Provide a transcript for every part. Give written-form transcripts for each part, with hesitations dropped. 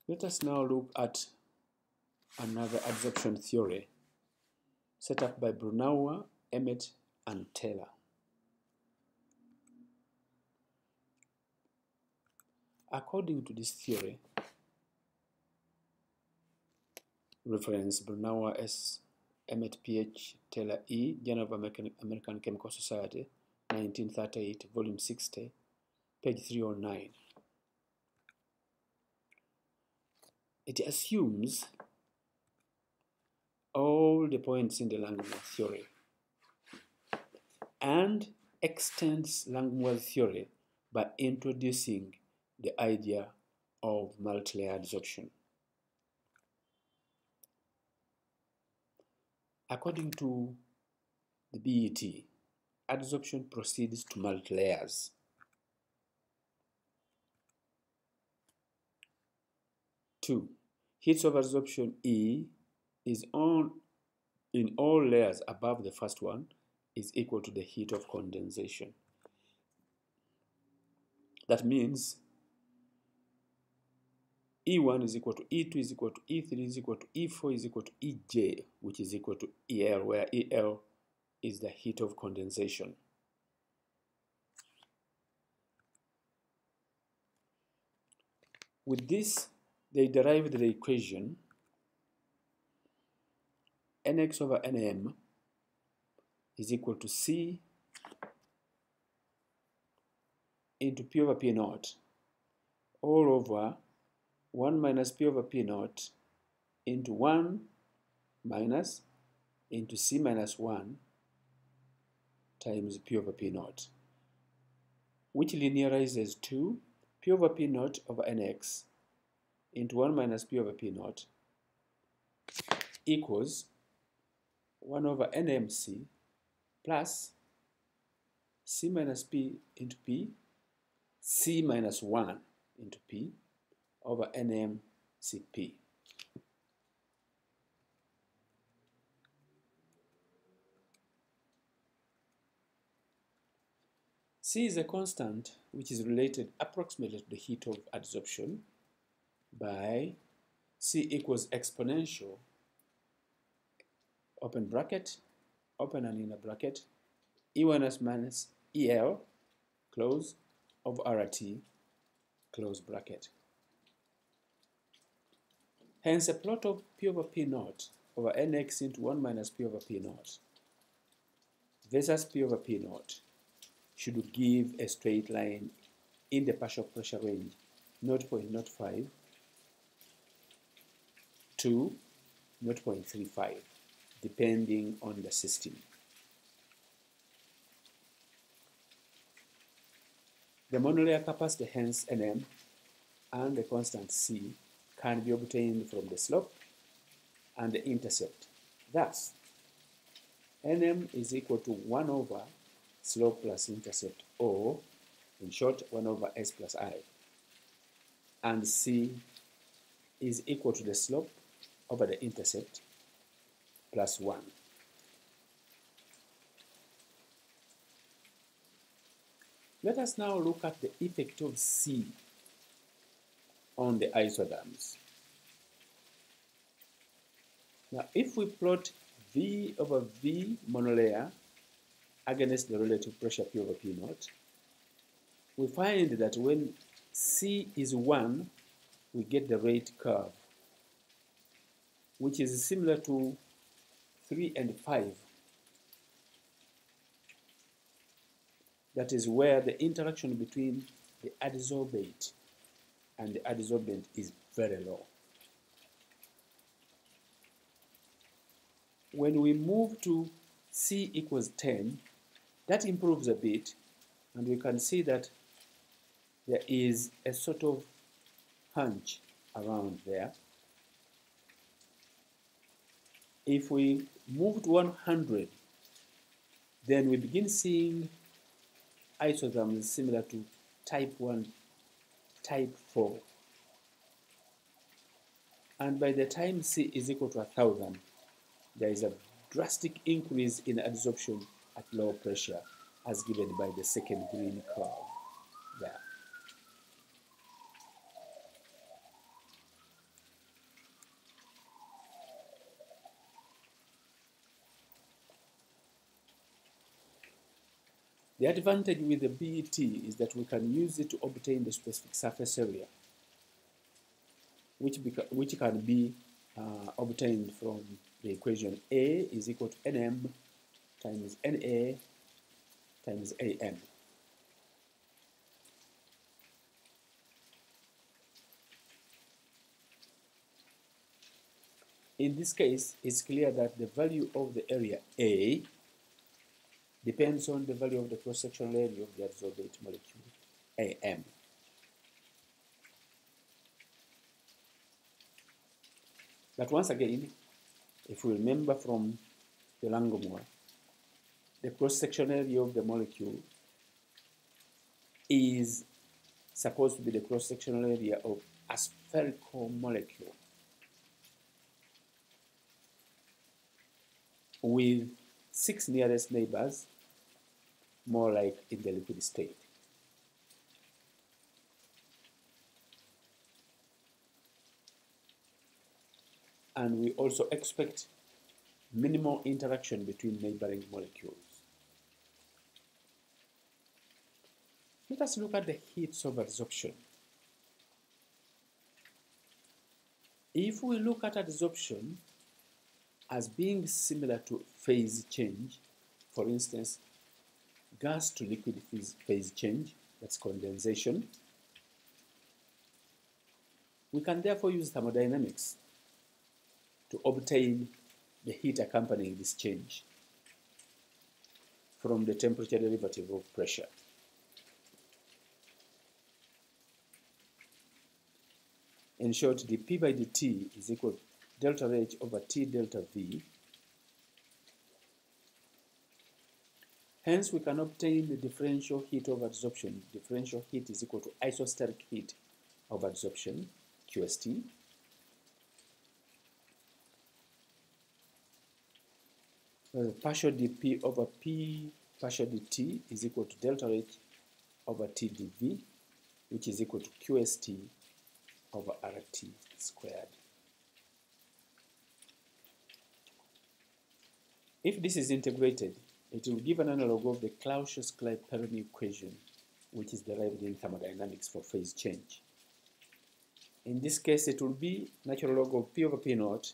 Let us now look at another adsorption theory set up by Brunauer, Emmett, and Taylor. According to this theory, reference Brunauer S. Emmett Ph. Taylor E. Journal of American Chemical Society, 1938, volume 60, page 309. It assumes all the points in the Langmuir theory and extends Langmuir theory by introducing the idea of multilayer adsorption. According to the BET, adsorption proceeds to multilayers. Two, heat of adsorption E is on in all layers above the first one is equal to the heat of condensation. That means E1 is equal to E2 is equal to E3 is equal to E4 is equal to EJ, which is equal to EL, where EL is the heat of condensation. With this, they derived the equation Nx over Nm is equal to C into P over P naught all over 1 minus P over P naught into 1 minus into C minus 1 times P over P naught, which linearizes to P over P naught over Nx into 1 minus P over P naught equals 1 over NMC plus C minus P into P, C minus 1 into P over NMCP. C is a constant which is related approximately to the heat of adsorption by C equals exponential, open bracket, open and inner bracket, E1s minus EL, close, of RT, close bracket. Hence, a plot of P over P naught over Nx into 1 minus P over P naught versus P over P naught should give a straight line in the partial pressure range 0.05 to 0.35, depending on the system. The monolayer capacity, hence Nm, and the constant C can be obtained from the slope and the intercept. Thus, Nm is equal to 1 over slope plus intercept, or in short, 1 over S plus I. And C is equal to the slope over the intercept plus 1. Let us now look at the effect of C on the isotherms. Now, if we plot V over V monolayer against the relative pressure P over P naught, we find that when C is 1, we get the rate curve, which is similar to 3 and 5. That is where the interaction between the adsorbate and the adsorbent is very low. When we move to C equals 10, that improves a bit, and we can see that there is a sort of hunch around there. If we move to 100, then we begin seeing isotherms similar to type 1, type 4. And by the time C is equal to 1,000, there is a drastic increase in adsorption at low pressure, as given by the second green curve there. The advantage with the BET is that we can use it to obtain the specific surface area, which can be obtained from the equation A is equal to NM times NA times AM. In this case, it's clear that the value of the area A depends on the value of the cross-sectional area of the adsorbate molecule, AM. But once again, if we remember from the Langmuir, the cross-sectional area of the molecule is supposed to be the cross-sectional area of a spherical molecule with 6 nearest neighbors, more like in the liquid state. And we also expect minimal interaction between neighboring molecules. Let us look at the heats of adsorption. If we look at adsorption as being similar to phase change, for instance, gas to liquid phase change, that's condensation, we can therefore use thermodynamics to obtain the heat accompanying this change from the temperature derivative of pressure. In short, dP by dt is equal to delta H over T delta V. Hence, we can obtain the differential heat of adsorption. Differential heat is equal to isosteric heat of adsorption, QST. Partial dP over P partial dt is equal to delta H over T dV, which is equal to QST over RT squared. If this is integrated, it will give an analog of the Clausius-Clapeyron equation, which is derived in thermodynamics for phase change. In this case, it will be natural log of P over P naught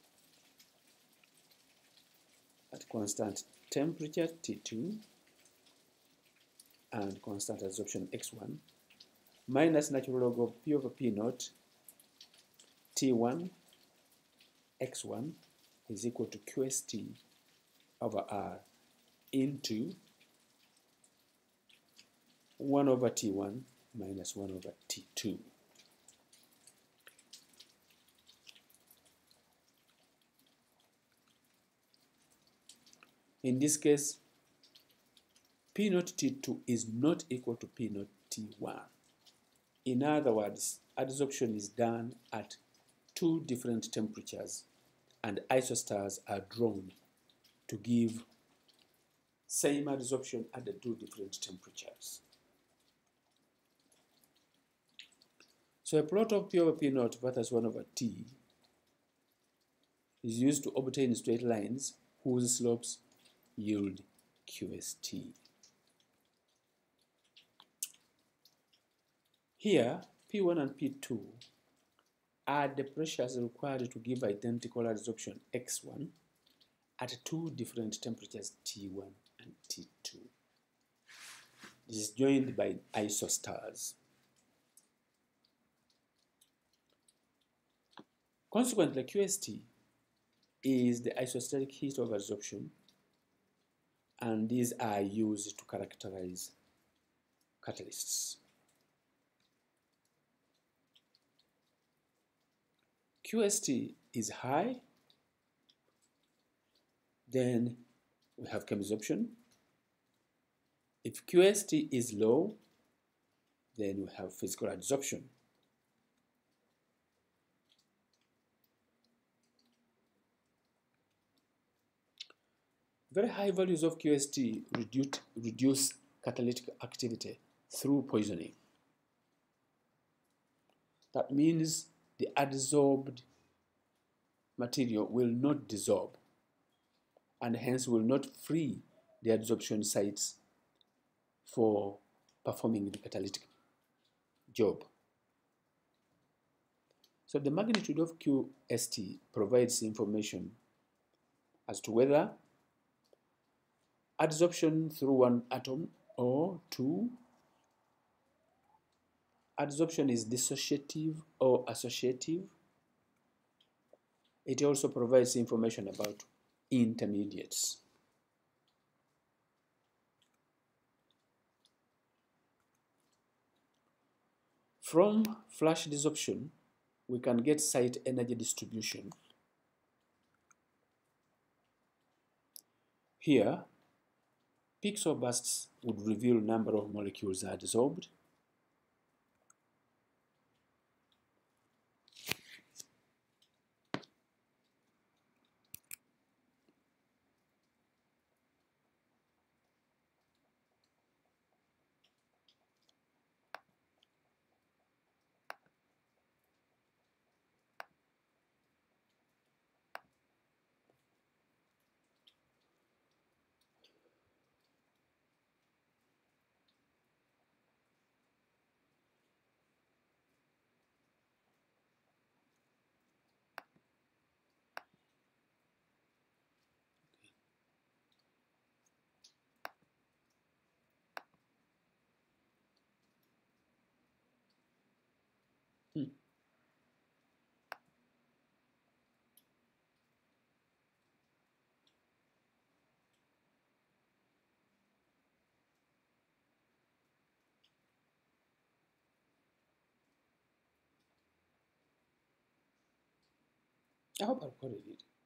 at constant temperature T2 and constant adsorption X1 minus natural log of P over P naught T1 X1 is equal to QST over R into 1 over T1 minus 1 over T2. In this case, P naught T2 is not equal to P naught T1. In other words, adsorption is done at 2 different temperatures, and isostars are drawn to give same adsorption at the 2 different temperatures. So a plot of P over P naught versus 1 over T is used to obtain straight lines whose slopes yield QST. Here, P1 and P2 are the pressures required to give identical adsorption X1 at 2 different temperatures T1 and T2. This is joined by isostars. Consequently, QST is the isosteric heat of adsorption, and these are used to characterize catalysts. QST is high, then we have chemisorption. If QST is low, then we have physical adsorption. Very high values of QST reduce catalytic activity through poisoning. That means the adsorbed material will not dissolve and hence will not free the adsorption sites for performing the catalytic job. So the magnitude of QST provides information as to whether adsorption through one atom or two, adsorption is dissociative or associative. It also provides information about intermediates. From flash desorption, we can get site energy distribution. Here, pixel bursts would reveal number of molecules adsorbed. I hope I recorded it.